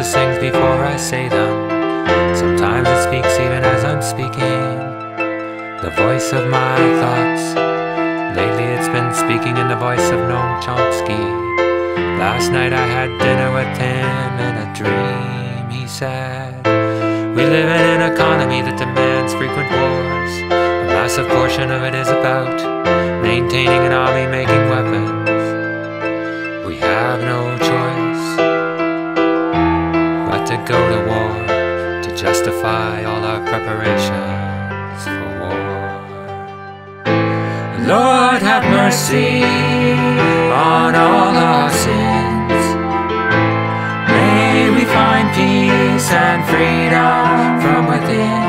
voices sings before I say them. Sometimes it speaks even as I'm speaking. The voice of my thoughts. Lately it's been speaking in the voice of Noam Chomsky. Last night I had dinner with him in a dream. He said, we live in an economy that demands frequent wars. A massive portion of it is about maintaining an army, making weapons. We have no choice but to go to war, to justify all our preparations for war. Lord, have mercy on all our sins. May we find peace and freedom from within.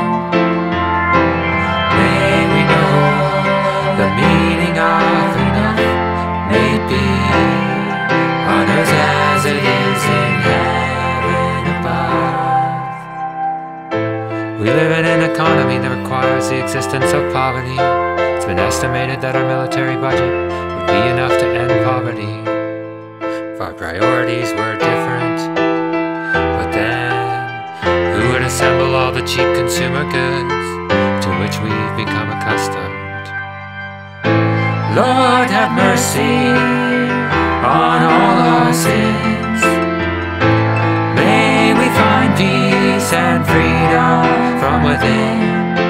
May we know the meaning of enough. May it be on earth as it is in heaven above. We live in an economy that requires the existence of poverty. It's been estimated that our military budget would be enough to end poverty if our priorities were different. But then, who would assemble all the cheap consumer goods to which we've become accustomed? Lord, have mercy on all our sins. May we find peace and freedom from within.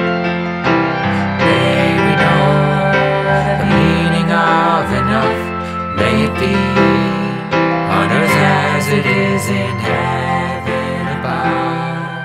May we know the meaning of enough. May it be on earth as it is in heaven above.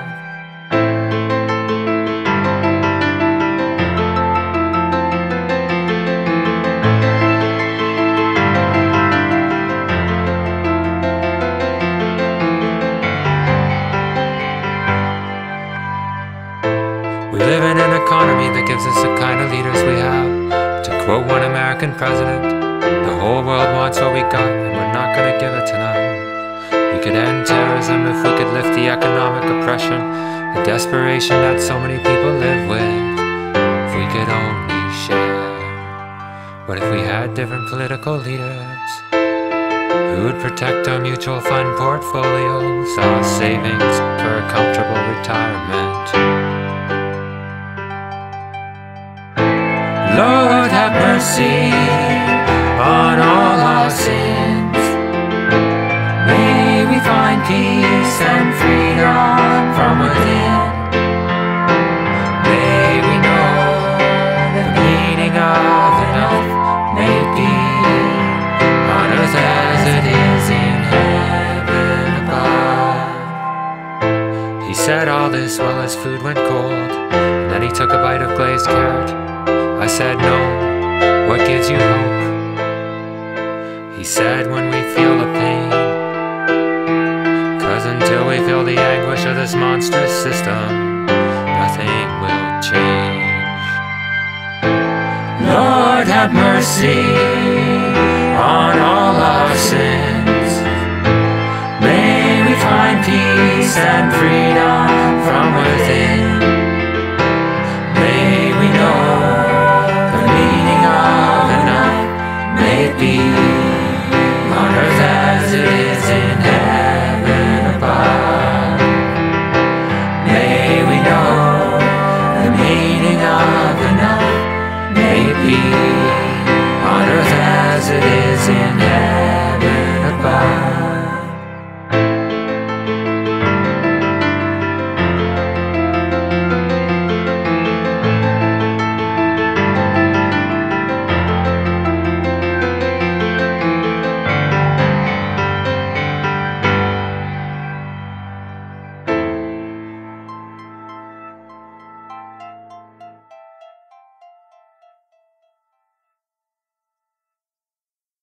We live in an economy that gives us the kind of leaders we have. To quote one American president, the whole world wants what we got, and we're not going to give it to them. We could end terrorism if we could lift the economic oppression, the desperation that so many people live with, if we could only share. But if we had different political leaders, who would protect our mutual fund portfolios, our savings for a comfortable retirement? Lord, have mercy on all our sins. May we find peace and freedom from within. May we know the meaning of enough. May it be on earth as it is in heaven above. He said all this while his food went cold, and then he took a bite of glazed carrot. I said, no, what gives you hope? He said, when we feel the pain. 'Cause until we feel the anguish of this monstrous system, nothing will change. Lord, have mercy on all our sins. May we find peace and freedom from within. May we know be on earth as it is in heaven above. May we know the meaning of enough. May it be on earth as it is in heaven